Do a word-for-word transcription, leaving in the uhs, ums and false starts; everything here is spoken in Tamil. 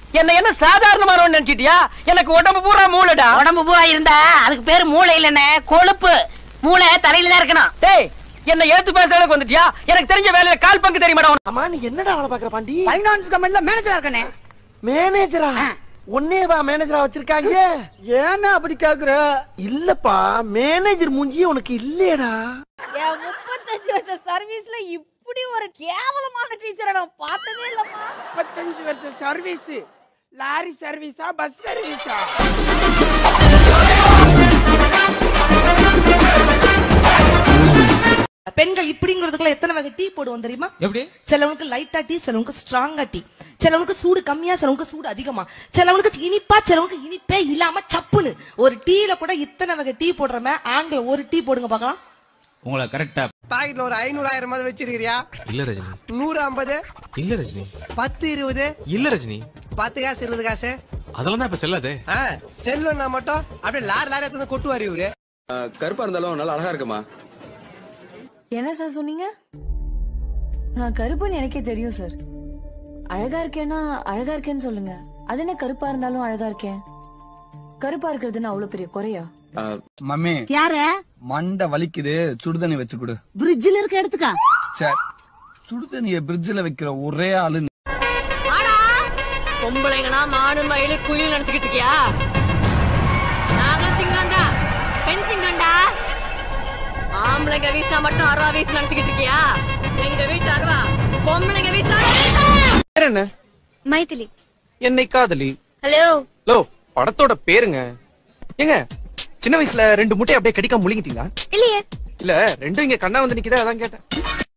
என்ன என்ன சாதாரணமானவன் நினைச்சிட்டியா? எனக்கு உடம்பு பூரா மூளைடா. உடம்பு பூரா இருந்தா அதுக்கு பேரு மூளை இல்லனே, கொழுப்பு. மூளை தலையில தான் இருக்கணும். டேய், என்ன ஏத்து பேசுற அளவுக்கு வந்துட்டியா? எனக்கு தெரிஞ்ச வேலையில கால் பங்கு தெரியுமாடா? அம்மா நீ என்னடா வேலை பாக்குற பாண்டி? ஃபைனான்ஸ் கம்பெனில மேனேஜரா இருக்கனே. மேனேஜரா? உன்னேவா மேனேஜரா வச்சிருக்காங்க? ஏன்னா அப்படி கேக்குற? இல்லப்பா, மேனேஜர் மூஞ்சி உனக்கு இல்லையடா. என் முப்பத்தஞ்சு வருஷம் சர்வீஸ்ல இப்படி ஒரு கேவலமான டீச்சரை நான் பார்த்ததே இல்லம்மா. முப்பத்தஞ்சு வருஷம் சர்வீஸ், லாரி சர்வீஸா பஸ் சர்வீஸா? பெண்கள் இப்படிங்கிறதுக்குள்ள எத்தனை வகை டீ போடுவோம் தெரியுமா? எப்படி? சிலவனுக்கு லைட்டா டீ, சிலவனுக்கு ஸ்ட்ராங்கா டீ, சிலவனுக்கு சூடு கம்மியா, சிலவனுக்கு சூடு அதிகமா, சிலவனுக்கு இனிப்பா, சிலவனுக்கு இனிப்பே இல்லாம சப்புன்னு. ஒரு டீல கூட இத்தனை வகை டீ போடுறமே. ஆண்கள் ஒரு டீ போடுங்க பாக்கலாம். உங்களை கரெக்டா பாக்கெட்ல ஒரு ஐநூறு ஆயிரம் மாதிரி வச்சிருக்கிறியா? இல்ல ரஜினி. நூறு ஐம்பது இல்ல ரஜினி. பத்து இருபது இல்ல ரஜினி. பத்து காசு இருபது காசு அதெல்லாம் தான் இப்ப செல்லாதே. செல்லுன்னா மட்டும் அப்படியே லாரி லாரி எடுத்து கொட்டுவாரு இவரு. கருப்பா இருந்தாலும் நல்லா அழகா இருக்குமா? என்ன சார் சொன்னீங்க? நான் கருப்புன்னு எனக்கே தெரியும் சார். அழகா இருக்கேன்னா அழகா இருக்கேன்னு சொல்லுங்க. அது என்ன கருப்பா இருந்தாலும் அழகா இருக்கேன்? கருப்பா இருக்கிறதுன்னு அவ்வளவு பெரிய குறையா? மம்மி யார? மண்டை வலிக்குது, சுடுதண்ணி வச்சு கொடு. பிரிட்ஜ்ல இருக்க எடுத்துக்கா. சரி, சுடுதண்ணிய பிரிட்ஜ்ல வைக்கிற ஒரே ஆளு. பொம்பளைங்கனா மானு மயிலு குயில் நினைச்சுக்கிட்டு இருக்கியா? நாங்களும் சிங்கம்டா, பெண் சிங்கம்டா. ஆம்பளைங்க வீசா மட்டும் அருவா வீசு நினைச்சுக்கிட்டு இருக்கியா? எங்க வீட்டு அருவா பொம்பளைங்க வீசா. என்ன? மைதிலி. என்னை காதலி. ஹலோ. ஹலோ, படத்தோட பேருங்க. ஏங்க, சின்ன வயசுல ரெண்டு முட்டை அப்படியே கடிக்காம முழுங்கிட்டீங்களா? இல்லையே. இல்ல, ரெண்டும் இங்க கண்ணா வந்து நிக்குதா, அதான் கேட்டேன்.